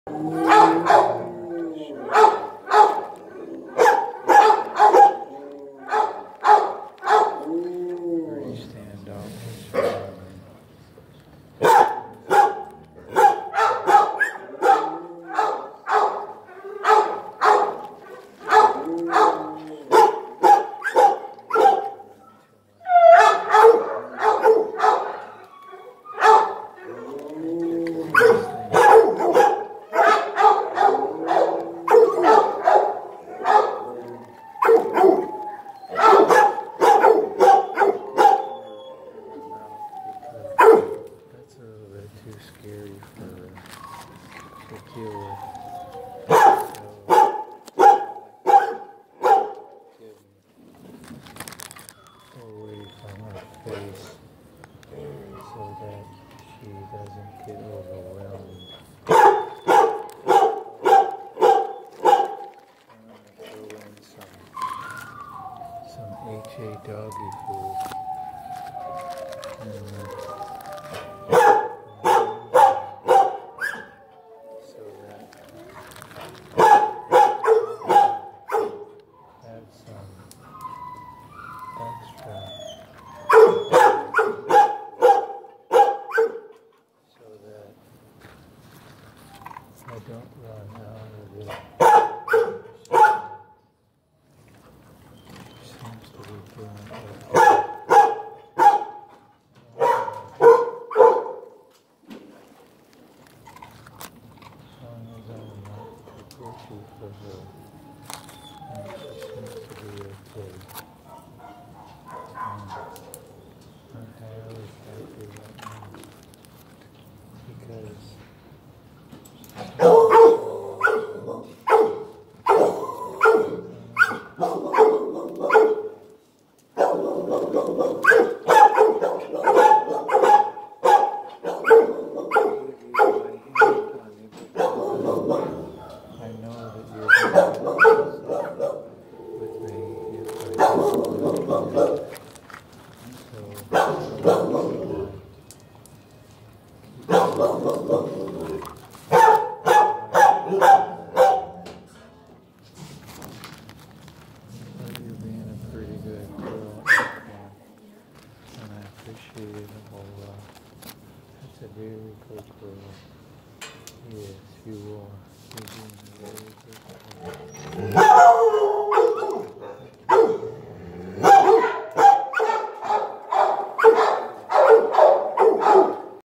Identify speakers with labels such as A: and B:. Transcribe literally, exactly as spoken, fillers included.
A: Doggy food. And, uh, so that have some extra so that I don't run out of it. Seems to be doing it. For her, and she seems to be okay. Um, I'm entirely happy right now because a very good girl. Yes, you are. You're doing a very good job.